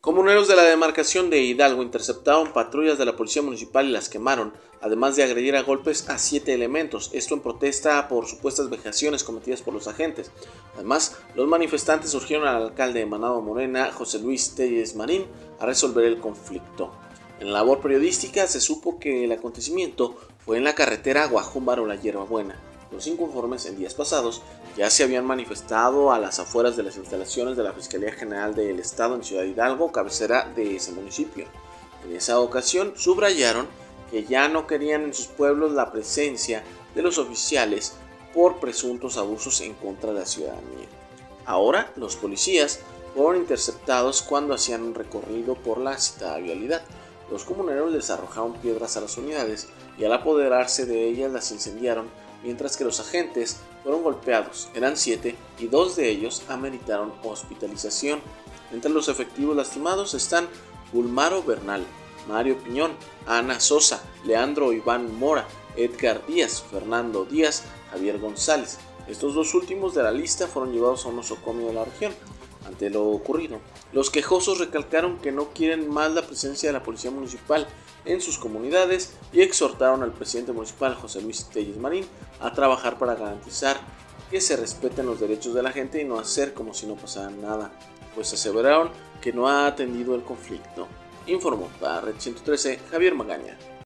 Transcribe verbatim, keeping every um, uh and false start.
Comuneros de la demarcación de Hidalgo interceptaron patrullas de la policía municipal y las quemaron, además de agredir a golpes a siete elementos, esto en protesta por supuestas vejaciones cometidas por los agentes. Además, los manifestantes urgieron al alcalde de Manado Morena, José Luis Telles Marín, a resolver el conflicto. En la labor periodística se supo que el acontecimiento fue en la carretera Guajúmbaro-La Hierbabuena. Los inconformes en días pasados ya se habían manifestado a las afueras de las instalaciones de la Fiscalía General del Estado en Ciudad Hidalgo, cabecera de ese municipio. En esa ocasión subrayaron que ya no querían en sus pueblos la presencia de los oficiales por presuntos abusos en contra de la ciudadanía. Ahora los policías fueron interceptados cuando hacían un recorrido por la citada vialidad. Los comuneros les arrojaron piedras a las unidades y al apoderarse de ellas las incendiaron, mientras que los agentes fueron golpeados. Eran siete y dos de ellos ameritaron hospitalización. Entre los efectivos lastimados están Bulmaro Bernal, Mario Piñón, Ana Sosa, Leandro Iván Mora, Edgar Díaz, Fernando Díaz, Javier González. Estos dos últimos de la lista fueron llevados a un nosocomio de la región. Ante lo ocurrido, los quejosos recalcaron que no quieren más la presencia de la policía municipal en sus comunidades y exhortaron al presidente municipal, José Luis Telles Marín, a trabajar para garantizar que se respeten los derechos de la gente y no hacer como si no pasara nada, pues aseveraron que no ha atendido el conflicto. Informó para Red ciento trece Javier Magaña.